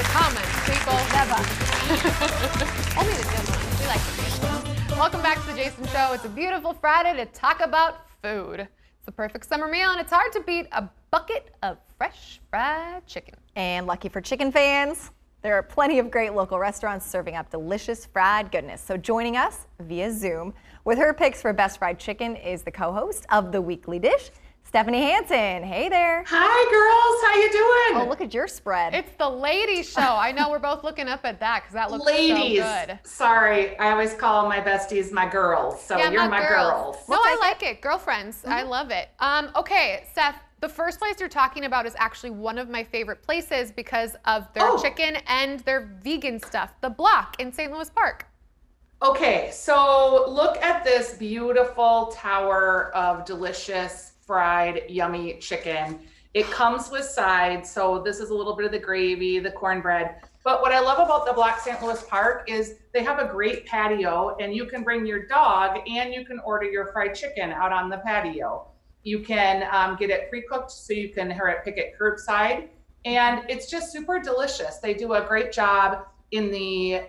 comments, people. Never. Only the good ones. We like the good ones. Welcome back to the Jason Show. It's a beautiful Friday to talk about food. It's the perfect summer meal, and it's hard to beat a bucket of fresh fried chicken. And lucky for chicken fans, there are plenty of great local restaurants serving up delicious fried goodness. So joining us via Zoom with her picks for best fried chicken is the co-host of The Weekly Dish, Stephanie Hansen. Hey there. Hi, girls. How you doing? Oh, look at your spread. It's the ladies' show. I know we're both looking up at that because that looks Ladies. so good. Sorry, I always call my besties my girls, so Yeah, you're my girls. No, I like it. Girlfriends. I love it. Okay, Steph, the first place you're talking about is actually one of my favorite places because of their chicken and their vegan stuff, The Block in St. Louis Park. Okay, so look at this beautiful tower of delicious fried, yummy chicken. It comes with sides, so this is a little bit of the gravy, the cornbread. But what I love about The Block St. Louis Park is they have a great patio, and you can bring your dog and you can order your fried chicken out on the patio. You can get it pre-cooked, so you can pick it curbside, and it's just super delicious. They do a great job in the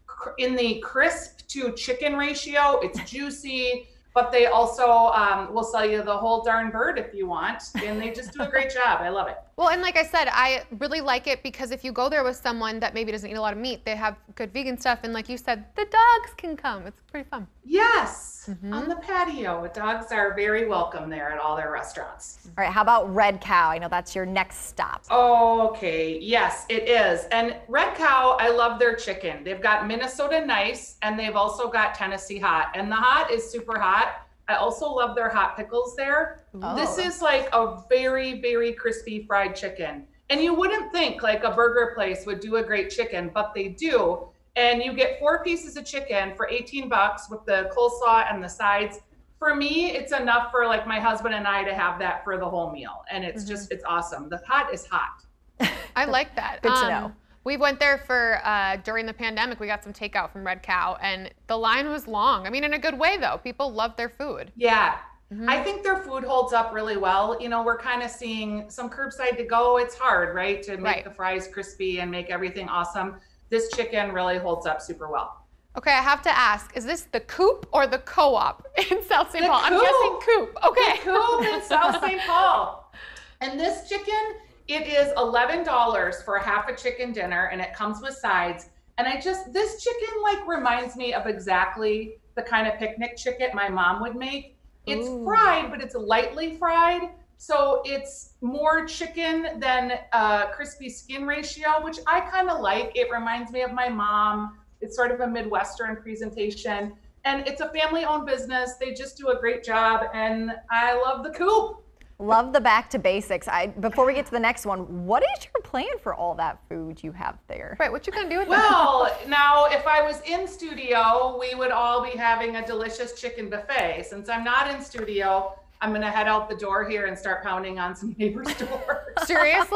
crisp to chicken ratio. It's juicy, but they also will sell you the whole darn bird if you want, and they just do a great job. I love it. Well, and like I said, I really like it because if you go there with someone that maybe doesn't eat a lot of meat, they have good vegan stuff, and like you said, the dogs can come. It's pretty fun. Yes, on the patio. Dogs are very welcome there at all their restaurants. All right, how about Red Cow? I know that's your next stop. Okay, yes, it is. And Red Cow, I love their chicken. They've got Minnesota Nice, and they've also got Tennessee Hot. And the hot is super hot. I also love their hot pickles there. Oh. This is like a very, very crispy fried chicken. And you wouldn't think like a burger place would do a great chicken, but they do. And you get 4 pieces of chicken for $18 with the coleslaw and the sides. For me, it's enough for like my husband and I to have that for the whole meal. And it's just, it's awesome. The hot is hot. I like that. Good to know. We went there for, during the pandemic, we got some takeout from Red Cow, and the line was long. I mean, in a good way, though. People love their food. Yeah. I think their food holds up really well. You know, we're kind of seeing some curbside to go. It's hard, right? To make the fries crispy and make everything awesome. This chicken really holds up super well. Okay, I have to ask, is this the Coop or the Co-op in South St. Paul? I'm guessing Coop. Okay. The Coop in South St. Paul. And this chicken, it is $11 for a half a chicken dinner, and it comes with sides. And this chicken like reminds me of exactly the kind of picnic chicken my mom would make. It's fried, but it's lightly fried. So it's more chicken than crispy skin ratio, which I kind of like. It reminds me of my mom. It's sort of a Midwestern presentation, and it's a family-owned business. They just do a great job, and I love the Coop. Love the back to basics. Before we get to the next one, what is your plan for all that food you have there? Right, what you gonna do with that? Well, now if I was in studio, we would all be having a delicious chicken buffet. Since I'm not in studio, I'm gonna head out the door here and start pounding on some neighbors' doors. Seriously?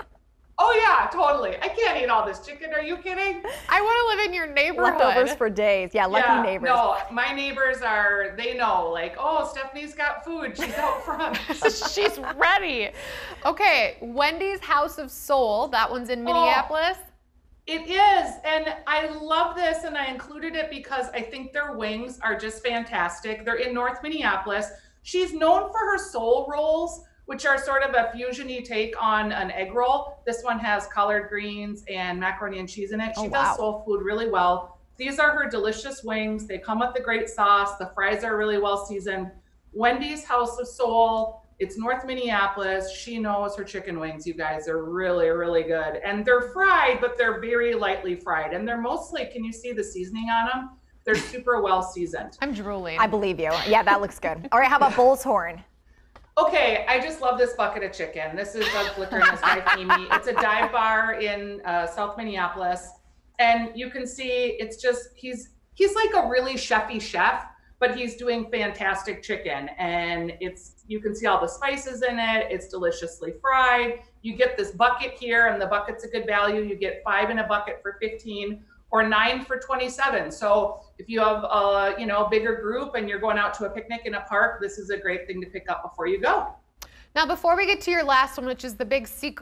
Oh yeah, totally. I can't eat all this chicken. Are you kidding? I want to live in your neighborhood. Leftovers for days. Yeah, lucky neighbors. No, my neighbors they know, like, oh, Stephanie's got food. She's out front. She's ready. Okay, Wendy's House of Soul. That one's in Minneapolis. It is, and I love this, and I included it because I think their wings are just fantastic. They're in North Minneapolis. She's known for her soul rolls, which are sort of a fusion-y take on an egg roll. This one has collard greens and macaroni and cheese in it. She does soul food really well. These are her delicious wings. They come with a great sauce. The fries are really well seasoned. Wendy's House of Soul. It's North Minneapolis. She knows her chicken wings, you guys. Are really, really good. And they're fried, but they're very lightly fried. And they're mostly, can you see the seasoning on them? They're super well seasoned. I'm drooling. I believe you. Yeah, that looks good. All right, how about Bull's Horn? Okay, I just love this bucket of chicken. This is Doug Flicker and his wife Amy. It's a dive bar in South Minneapolis, and you can see it's just he's like a really chefy chef, but he's doing fantastic chicken, and you can see all the spices in it. It's deliciously fried. You get this bucket here, and the bucket's a good value. You get 5 in a bucket for $15. Or 9 for $27. So if you have a bigger group and you're going out to a picnic in a park, this is a great thing to pick up before you go. Now, before we get to your last one, which is the big secret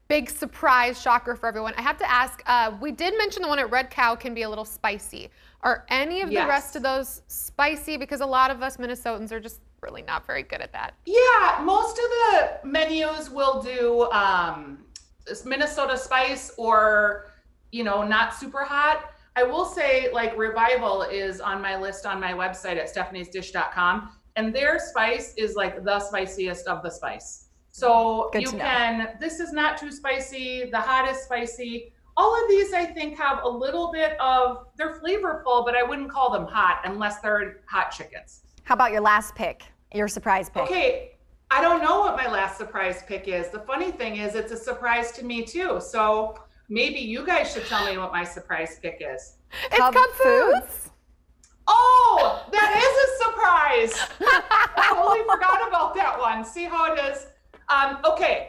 big surprise shocker for everyone. I have to ask, we did mention the one at Red Cow can be a little spicy. Are any of the rest of those spicy? Because a lot of us Minnesotans are just really not very good at that. Yeah, most of the menus will do Minnesota spice or, not super hot. I will say, like, Revival is on my list on my website at stephaniesdish.com, and their spice is like the spiciest of the spice. So this is not too spicy, the hottest spicy. All of these, I think, have a little bit of, they're flavorful, but I wouldn't call them hot unless they're hot chickens. How about your last pick, your surprise pick? Okay, I don't know what my last surprise pick is. The funny thing is it's a surprise to me too. So maybe you guys should tell me what my surprise pick is. It's Cub Foods. Oh, that is a surprise. I totally forgot about that one. See how it is? Okay.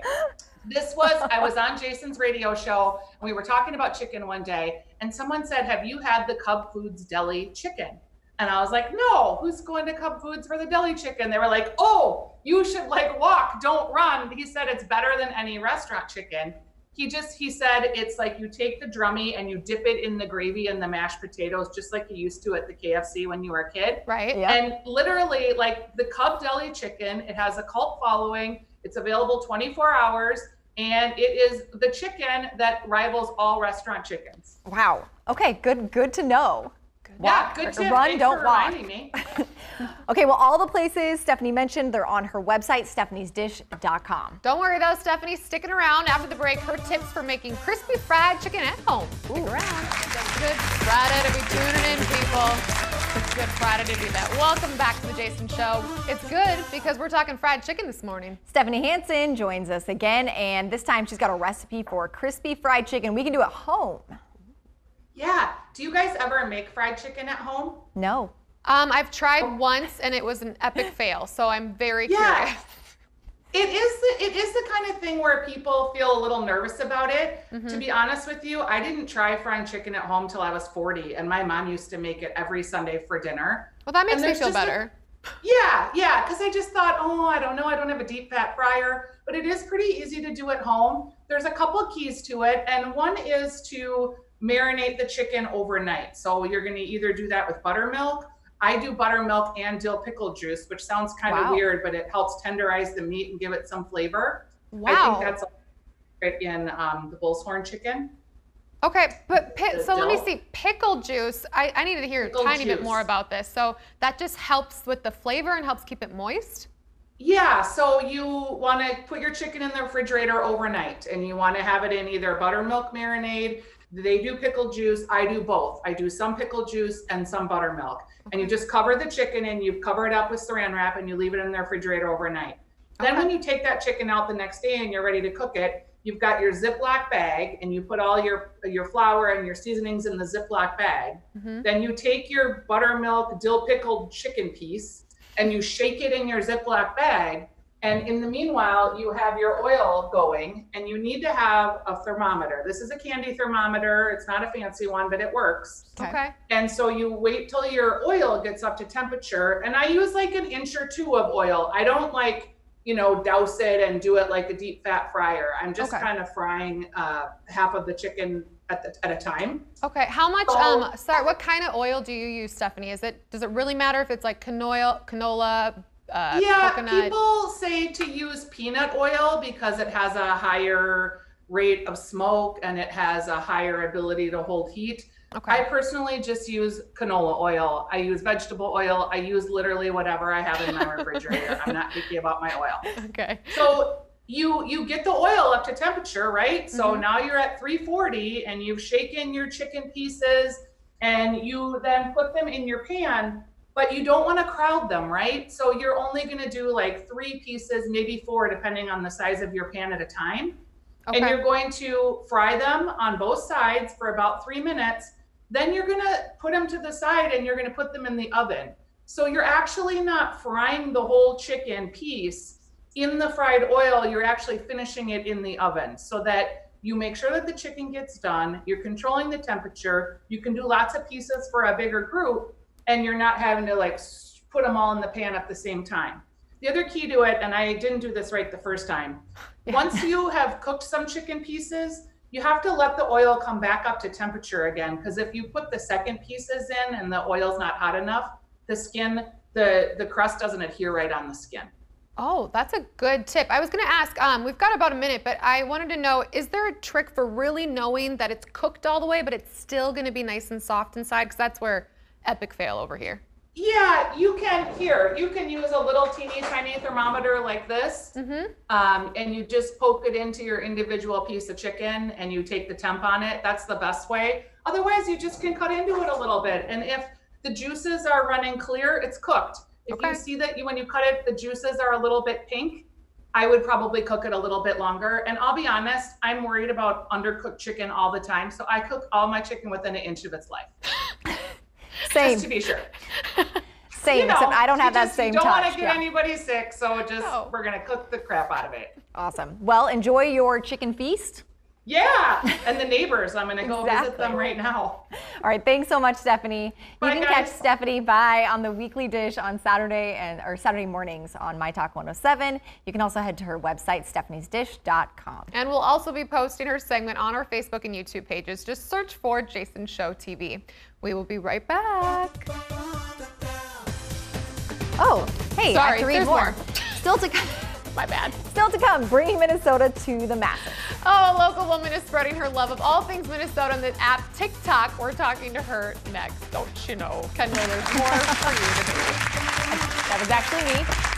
I was on Jason's radio show and we were talking about chicken one day and someone said, have you had the Cub Foods deli chicken? And I was like, no, who's going to Cub Foods for the deli chicken? They were like, oh, you should walk, don't run. He said, it's better than any restaurant chicken. He said, it's like you take the drummy and you dip it in the gravy and the mashed potatoes, just like you used to at the KFC when you were a kid. Right. Yep. And literally the Cub deli chicken, it has a cult following. It's available 24 hours. And it is the chicken that rivals all restaurant chickens. Wow. Okay, good to know. Yeah, good tip. Run, Thanks don't for walk. reminding me. Okay, well, all the places Stephanie mentioned, they're on her website, stephaniesdish.com. Don't worry though, Stephanie's sticking around after the break. Her tips for making crispy fried chicken at home. Stick around. It's Good Friday to be tuning in, people. It's Good Friday to do that. Welcome back to the Jason Show. It's good because we're talking fried chicken this morning. Stephanie Hansen joins us again, and this time she's got a recipe for crispy fried chicken we can do at home. Yeah. Do you guys ever make fried chicken at home? No. I've tried once and it was an epic fail, so I'm very curious. It is the kind of thing where people feel a little nervous about it. To be honest with you, I didn't try frying chicken at home till I was 40, and my mom used to make it every Sunday for dinner. Well, that makes me feel better. Yeah, because I just thought, I don't know, I don't have a deep fat fryer, but it is pretty easy to do at home. There's a couple keys to it, and one is to marinate the chicken overnight. So you're going to either do that with buttermilk. I do buttermilk and dill pickle juice, which sounds kind of weird, but it helps tenderize the meat and give it some flavor. Wow. I think that's right in the bull's horn chicken. Okay, but let me see. Pickle juice, I needed to hear a tiny bit more about this. So that just helps with the flavor and helps keep it moist? Yeah, so you want to put your chicken in the refrigerator overnight, and you want to have it in either buttermilk marinade. They do pickle juice. I do both. I do some pickle juice and some buttermilk. And you just cover the chicken and you cover it up with saran wrap and you leave it in the refrigerator overnight. Then when you take that chicken out the next day and you're ready to cook it, you've got your Ziploc bag and you put all your flour and your seasonings in the Ziploc bag. Then you take your buttermilk dill pickled chicken piece and you shake it in your Ziploc bag. And in the meanwhile, you have your oil going and you need to have a thermometer. This is a candy thermometer. It's not a fancy one, but it works. Okay. And so you wait till your oil gets up to temperature. And I use like an inch or two of oil. I don't douse it and do it like a deep fat fryer. I'm just kind of frying half of the chicken at a time. Okay. How much, what kind of oil do you use, Stephanie? Does it really matter if it's like canola, coconut? People say to use peanut oil because it has a higher rate of smoke and it has a higher ability to hold heat. Okay. I personally just use canola oil. I use vegetable oil. I use literally whatever I have in my refrigerator. I'm not picky about my oil. Okay. So you get the oil up to temperature, right? So now you're at 340 and you've shaken your chicken pieces and you then put them in your pan. But you don't want to crowd them, right? So you're only going to do like 3 pieces, maybe 4, depending on the size of your pan at a time. Okay. And you're going to fry them on both sides for about 3 minutes. Then you're going to put them to the side and you're going to put them in the oven. So you're actually not frying the whole chicken piece in the fried oil. You're actually finishing it in the oven so that you make sure that the chicken gets done. You're controlling the temperature. You can do lots of pieces for a bigger group. And you're not having to put them all in the pan at the same time. The other key to it, and I didn't do this right the first time, Once you have cooked some chicken pieces, you have to let the oil come back up to temperature again, because if you put the second pieces in and the oil's not hot enough, the skin, the crust doesn't adhere right on the skin. Oh, that's a good tip. I was going to ask, we've got about a minute, but I wanted to know, is there a trick for really knowing that it's cooked all the way, but it's still going to be nice and soft inside? Because that's where epic fail over here. Yeah, you can use a little teeny tiny thermometer like this, and you just poke it into your individual piece of chicken and you take the temp on it. That's the best way. Otherwise, you just can cut into it a little bit. And if the juices are running clear, it's cooked. If you see that when you cut it, the juices are a little bit pink, I would probably cook it a little bit longer. And I'll be honest, I'm worried about undercooked chicken all the time. So I cook all my chicken within an inch of its life. Same. Just to be sure. Same, except I don't have that same touch. Don't want to get anybody sick, so we're going to cook the crap out of it. Awesome. Well, enjoy your chicken feast. Yeah, and the neighbors, I'm going to go visit them right now. All right, thanks so much, Stephanie. Bye, you can catch Stephanie on the Weekly Dish on Saturday mornings on My Talk 107. You can also head to her website, stephaniesdish.com. And we'll also be posting her segment on our Facebook and YouTube pages. Just search for Jason Show TV. We will be right back. Oh, hey, I have to read there's more. Still to come. My bad. Still to come, bringing Minnesota to the masses. Oh, a local woman is spreading her love of all things Minnesota on the app TikTok. We're talking to her next. Don't you know? Kendall, there's more for you to do. That was actually me.